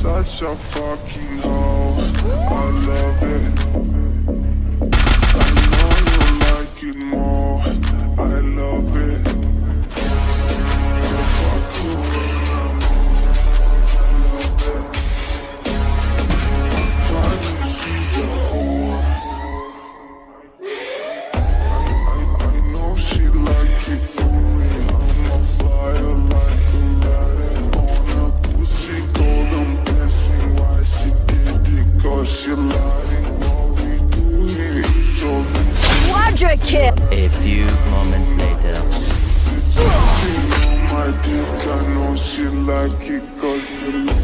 such a fucking hoe. I love it. I know you like it more. I love it. I'll fuck you when I'm I love it. Finally she's a whore. I know she like it for me. I'm a flyer like Aladdin on a pussy golden blessing. Why she did it? Cause she lied. What we do here is so Quadra kill. A few moments later. my dick, I know she like it cause you